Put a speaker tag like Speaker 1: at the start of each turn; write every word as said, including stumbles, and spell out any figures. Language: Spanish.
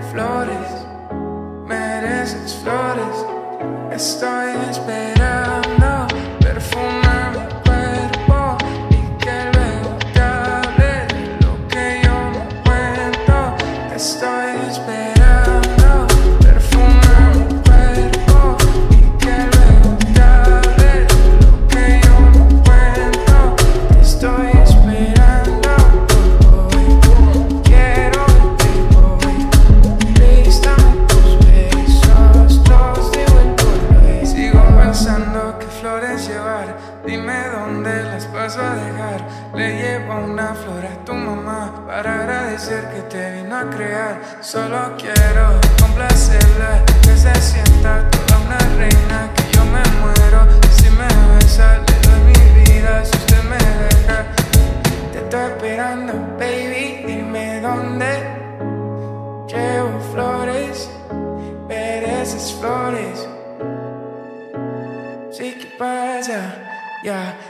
Speaker 1: flores, mereces flores. Estoy esperando perfumar mi cuerpo y que luego te hable de lo que yo no cuento. Estoy esperando perfumar mi cuerpo y que luego te hable de lo que yo no cuento. Te estoy esperando hoy, quiero verte hoy. Préstame tus besos, los digo en tu. Sigo pensando qué flores llevar, dime dónde las vas a dejar. Le llevo una flor a tu mamá para agradecer que te vino a crear. Solo quiero complacerla, que se sienta toda una reina, que yo me muero si me besa. Le doy mi vida si usted me deja. Te estoy esperando, baby, dime dónde. Llevo flores, mereces flores. Sí, ¿qué pasa? Ya.